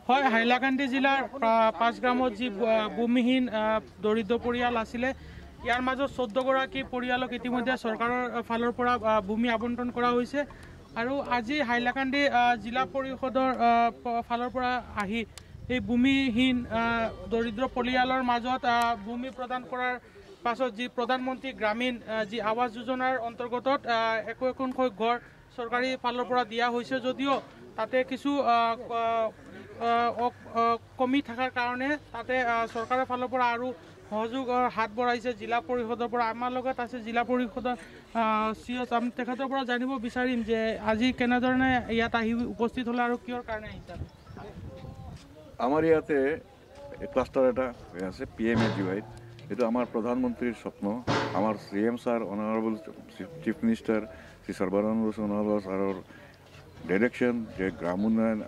হয়, হাইলাকান্দি জিলাৰ 5 গ্ৰামত যি ভূমিহীন দৰিদ্ৰ পৰিয়াল আছিলে, ইয়াৰ মাজত 14 গৰাকী পৰিয়ালক ইতিমধ্যে চৰকাৰৰ ফালৰ পৰা ভূমি আবণ্টন কৰা হৈছে। আৰু আজি হাইলাকান্দি জিলা পৰিষদৰ ফালৰ পৰা আহি এই ভূমিহীন দৰিদ্ৰ পৰিয়ালৰ মাজত ভূমি প্ৰদান কৰাৰ পাছত যি প্ৰধানমন্ত্ৰী গ্ৰামীণ যি আৱাস যোজনাৰ অন্তৰ্গত একোখনকৈ ঘৰ চৰকাৰী ফালৰ পৰা দিয়া হৈছে, যদিও তাতে কিছু কমি থকাৰ কাৰণে তাতে চৰকাৰৰ ফালৰ পৰা আৰু সহযোগৰ হাত বঢ়াইছে জিলা পৰিষদৰ পৰা। আমাৰ লগত আছে জিলা পৰিষদৰ চিঅ', আমি তেখেতৰ পৰা জানিব বিচাৰিম যে আজি কেনেধৰণে ইয়াত আহি উপস্থিত হ'লে আৰু কিহৰ কাৰণে আহিছে। আমাৰ ইয়াতে ক্লাষ্টাৰ এটা হৈ আছে PMAGY, এইটো আমাৰ প্ৰধানমন্ত্ৰীৰ স্বপ্ন। আমাৰ CM sir, honourable chief minister Shri Sarbananda Sonowal ছাৰৰ ডাইৰেকশ্যন যে গ্ৰাম উন্নয়ন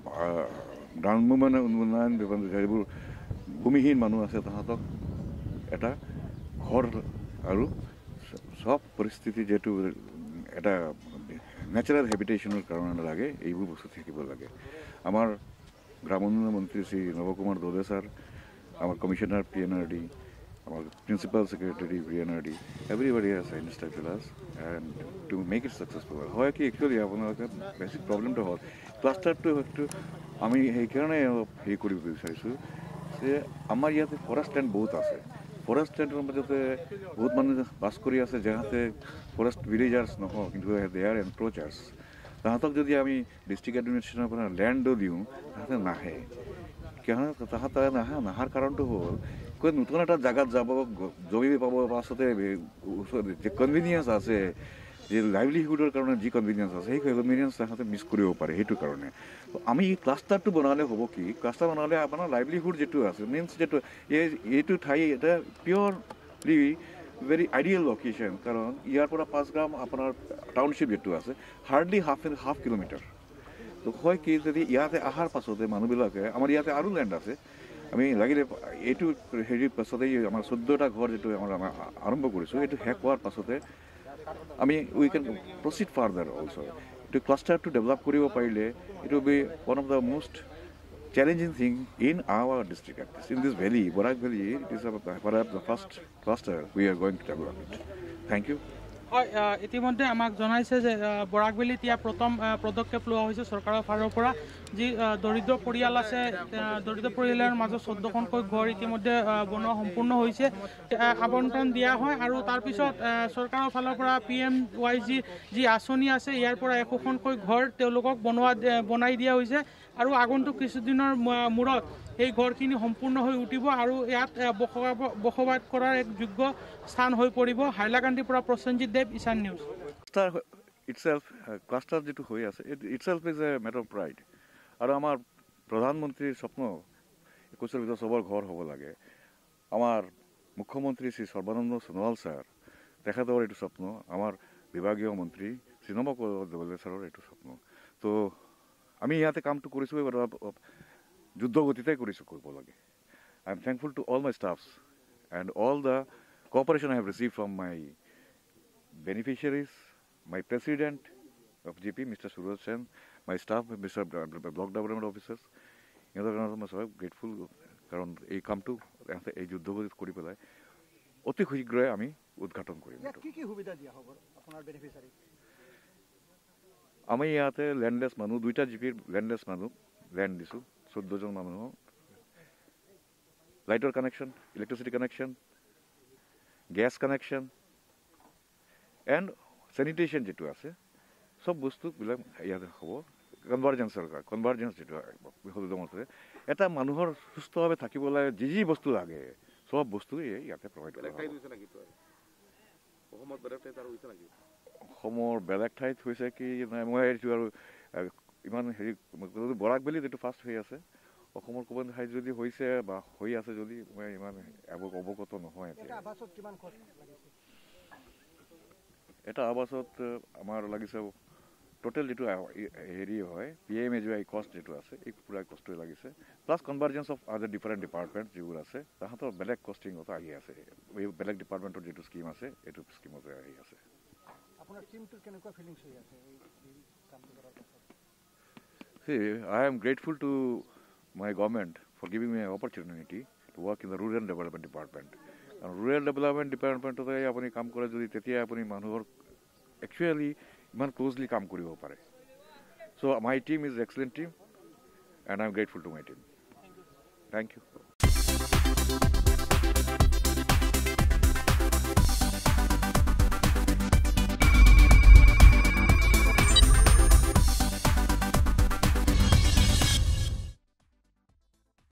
যিবোৰ ভূমিহীন মানুহ আছে তাহাঁতক এটা ঘৰ আৰু সব পৰিস্থিতি যিহেতু এটা নেচাৰেল হেবিটেশ্যনৰ কাৰণে লাগে, এইবোৰ বস্তু থাকিব লাগে। আমাৰ গ্ৰাম উন্নয়ন মন্ত্ৰী শ্ৰী নৱকুমাৰ দবে ছাৰ, আমাৰ commissioner PNRD, our principal secretary PNRD, everybody has instructed with us and to make it successful. Hoy ki actually আপোনালোকে বেছিক প্ৰব্লেমটো হ'ল ক্লাষ্টাৰটো হয়তো আমি সেইকাৰণে হেৰি কৰিব বিচাৰিছোঁ যে আমাৰ ইয়াতে ফৰেষ্ট লেণ্ড বহুত আছে। ফৰেষ্ট লেণ্ডৰ মাজতে বহুত মানুহ বাস কৰি আছে, যাহাতে ফৰেষ্ট ভিলেজাৰ্ছ নহয়, কিন্তু দে আৰ এনক্ৰ'চাৰ্ছ। তাহাঁতক যদি আমি ডিষ্ট্ৰিক্ট এডমিনিষ্ট্ৰেশ্যনৰ পৰা লেণ্ডো দিওঁ, তাহাঁতে নাহে। কিয়নো তাহাঁতে নাহাৰ কাৰণটো হ'ল নতুন এটা জেগাত যাব, জমি পাব, পাছতে যে কনভিনিয়েঞ্চ আছে, যে লাইভলিহুডৰ কাৰণে যি কনভিনিয়েঞ্চ আছে, সেই কনভিনিয়েঞ্চ তাহাঁতে মিছ কৰিব পাৰে। সেইটো কাৰণে আমি ক্লাষ্টাৰটো বনালে হ'ব কি, ক্লাষ্টাৰ বনালে আপোনাৰ লাইভলিহুড যিটো আছে, মিনছ যিটো এইটো ঠাই এটা পিয়ৰলি ভেৰি আইডিয়েল লোকেশ্যন। কাৰণ ইয়াৰ পৰা 5 গ্ৰাম আপোনাৰ টাউনশ্বিপ যিটো আছে হাৰ্ডলি হাফ কিলোমিটাৰ। তো হয় কি, যদি ইয়াতে অহাৰ পাছতে মানুহবিলাকে, আমাৰ ইয়াতে আৰু লেণ্ড আছে, আমি লাগিলে এইটো হেৰিৰ পাছতেই আমাৰ 14টা ঘৰ যিটো আমাৰ আৰম্ভ কৰিছোঁ, এইটো শেষ হোৱাৰ পাছতে আমি we can proceed further also'. এইটো ক্লাষ্টাৰটো ডেভেলপ কৰিব পাৰিলে it will be one of the most challenging thing in our district. In this valley, Barak valley, it is the first cluster we are going to develop it. Thank you. হয়, ইতিমধ্যে আমাক জনাইছে যে বৰাকভেলীত এতিয়া প্ৰথম পদক্ষেপ লোৱা হৈছে চৰকাৰৰ ফালৰ পৰা। যি দৰিদ্ৰ পৰিয়াল আছে, দৰিদ্ৰ পৰিয়ালৰ মাজত 14খনকৈ ঘৰ ইতিমধ্যে বনোৱা সম্পূৰ্ণ হৈছে, আবণ্টন দিয়া হয়। আৰু তাৰপিছত চৰকাৰৰ ফালৰ পৰা PMYG যি আঁচনি আছে, ইয়াৰ পৰা 100খনকৈ ঘৰ তেওঁলোকক বনাই দিয়া হৈছে। আৰু আগন্তুক কিছুদিনৰ মূৰত এই ঘৰখিনি সম্পূৰ্ণ হৈ উঠিব আৰু ইয়াত বসবাস কৰাৰ এক যোগ্য স্থান হৈ পৰিব। হাইলাকান্দিৰ পৰা প্ৰসেনজিৎ দেৱ, ঈশান নিউজ। ক্লাষ্টাৰ যিটো হৈ আছে, itself is a matter of pride. আৰু আমাৰ প্ৰধানমন্ত্ৰীৰ স্বপ্ন 21ৰ ভিতৰত চবৰ ঘৰ হ'ব লাগে। আমাৰ মুখ্যমন্ত্ৰী শ্ৰী সৰ্বানন্দ সোণোৱাল ছাৰ, তেখেতৰ এইটো স্বপ্ন। আমাৰ বিভাগীয় মন্ত্ৰী শ্ৰী নৱকুমাৰ দবে ছাৰৰ এইটো স্বপ্ন। তো আমি ইয়াতে কামটো কৰিছোঁ, যুদ্ধ গতিতে কৰিছোঁ, কৰিব লাগে। I am thankful to all my staffs and all the cooperation I have received from my beneficiaries, my president of GP, Mr. Suraj Sen, my staff, Mr. Block Development Officers. ইহঁতৰ কাৰণে মই সব গ্ৰেটফুল, কাৰণ এই কামটো এই যুদ্ধ কৰি পেলাই অতি শীঘ্ৰে আমি উদ্ঘাটন কৰিম। কি সুবিধা দিয়া হ'ব আপোনাৰ বেনিফিচিয়াৰী? আমি ইয়াতে লেণ্ডলেছ মানুহ, 2টা GPৰ লেণ্ডলেছ মানুহ লেণ্ড দিছোঁ, 14জন মানুহক লাইটৰ connection, electricity connection, gas connection and sanitation যিটো আছে, চব বস্তুবিলাক ইয়াতে হ'ব। কনভাৰ্জেঞ্চ যিটো মতে এটা মানুহৰ সুস্থভাৱে থাকিবলৈ যি বস্তু লাগে, চব বস্তু ইয়াতে প্ৰভাইড কৰা হ'ব। অসমৰ বেলেগ ঠাইত হৈছে কি নাই, মই এইটো আৰু ইমান হেৰি, বৰাকভেলীত এইটো ফাৰ্ষ্ট হৈ আছে। অসমৰ ক'ৰবাত ঠাইত যদি হৈছে বা হৈ আছে যদি মই ইমান অৱগত নহয়। এটা আৱাসত আমাৰ লাগিছে টোটেল যিটো হেৰি হয় PMAGY কষ্ট যিটো আছে, এই পুৰা কষ্টই লাগিছে, plus convergence of other different department যিবোৰ আছে, তাহাঁতৰ বেলেগ কষ্টিং আহি আছে। এই বেলেগ ডিপাৰ্টমেণ্টৰ যিটো স্কিম আছে, এইটো স্কিমতে আহি আছে। আপোনাৰ টিমটোৰ কেনেকুৱা ফিলিংছ হৈ আছে এই কামটো কৰাৰ পাছত? See, I am grateful to my government for giving me an opportunity to work in the Rural Development Department. And Rural Development Department apuni kaam kore jodi tetia apuni manuhor actually iman closely kaam koribo pare. So my team is excellent team and I'm grateful to my team. Thank you.